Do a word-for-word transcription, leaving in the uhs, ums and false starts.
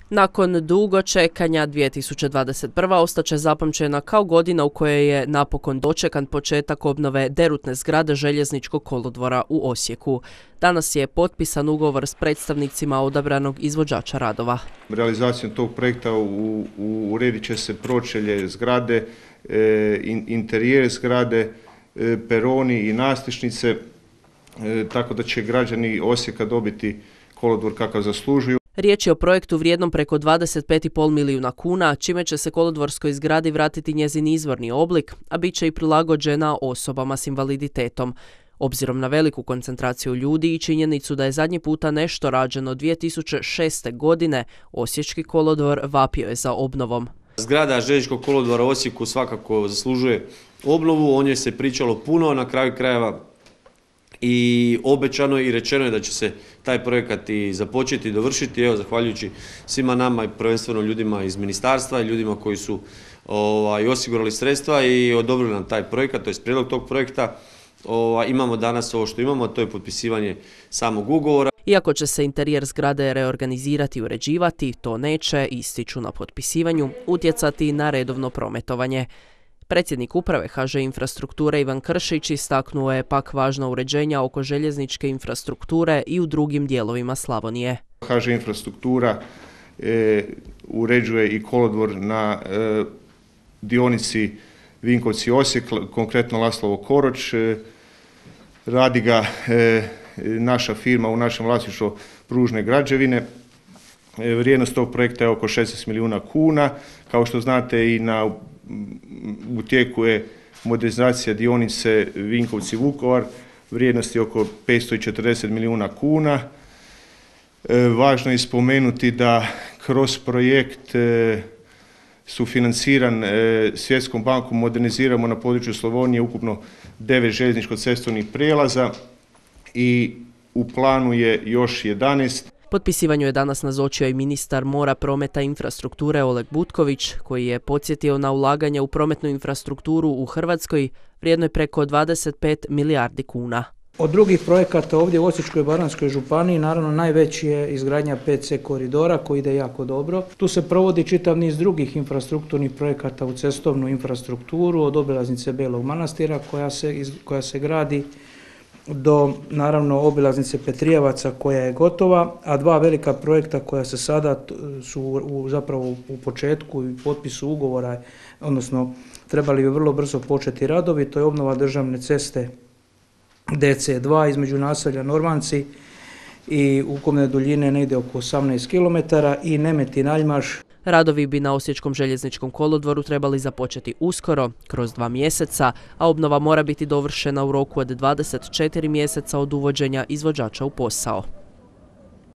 Nakon dugo čekanja, dvije tisuće dvadeset prva ostaće zapamćena kao godina u kojoj je napokon dočekan početak obnove derutne zgrade željezničkog kolodvora u Osijeku. Danas je potpisan ugovor s predstavnicima odabranog izvođača radova. Realizacijom tog projekta u, u, uredit će se pročelje zgrade, e, in, interijer zgrade, e, peroni i nastišnice, e, tako da će građani Osijeka dobiti kolodvor kakav zaslužuju. Riječ je o projektu vrijednom preko dvadeset pet zarez pet milijuna kuna, čime će se kolodvorskoj zgradi vratiti njezin izvorni oblik, a bit će i prilagođena osobama s invaliditetom. Obzirom na veliku koncentraciju ljudi i činjenicu da je zadnji puta nešto rađeno dvije tisuće šeste. godine, Osječki kolodvor vapio je za obnovom. Zgrada željezničkog kolodvora u Osijeku svakako zaslužuje obnovu, o njoj se pričalo puno, na kraju krajeva i obećano i rečeno je da će se taj projekat i započeti i dovršiti. Evo, zahvaljujući svima nama i prvenstveno ljudima iz ministarstva i ljudima koji su ovaj, osigurali sredstva i odobrili nam taj projekat, to je prijedlog tog projekta. Ovaj, imamo danas ovo što imamo, to je potpisivanje samog ugovora. Iako će se interijer zgrade reorganizirati i uređivati, to neće, ističu na potpisivanju, utjecati na redovno prometovanje. Predsjednik uprave H Ž Infrastrukture Ivan Kršić istaknuo je pak važna uređenja oko željezničke infrastrukture i u drugim dijelovima Slavonije. H Ž Infrastruktura e, uređuje i kolodvor na e, dionici Vinkovci-Osijek, konkretno Laslovo Koroč. E, radi ga e, naša firma u našem vlasništvu Pružne građevine. E, vrijednost tog projekta je oko šesnaest milijuna kuna. Kao što znate, i na u tijeku je modernizacija dionice Vinkovci-Vukovar, vrijednosti oko petsto četrdeset milijuna kuna. E, važno je spomenuti da kroz projekt e, sufinanciran e, Svjetskom bankom moderniziramo na području Slavonije ukupno devet željezničko-cestovnih prijelaza i u planu je još jedanaest. Potpisivanju je danas nazočio i ministar mora, prometa i infrastrukture Oleg Butković, koji je podsjetio na ulaganje u prometnu infrastrukturu u Hrvatskoj vrijednoj preko dvadeset pet milijardi kuna. Od drugih projekata ovdje u Osječko-baranjskoj županiji naravno najveći je izgradnja P C koridora koji ide jako dobro. Tu se provodi čitav niz drugih infrastrukturnih projekata u cestovnu infrastrukturu, od obilaznice Belog Manastira koja se, koja se gradi do naravno obilaznice Petrijevaca koja je gotova, a dva velika projekta koja se sada su u, zapravo u početku i potpisu ugovora, odnosno trebali bi vrlo brzo početi radovi, to je obnova državne ceste D C dva između naselja Normanci i ukupne duljine negdje oko osamnaest kilometara i Nemetin-Aljmaš. Radovi bi na Osječkom željezničkom kolodvoru trebali započeti uskoro, kroz dva mjeseca, a obnova mora biti dovršena u roku od dvadeset četiri mjeseca od uvođenja izvođača u posao.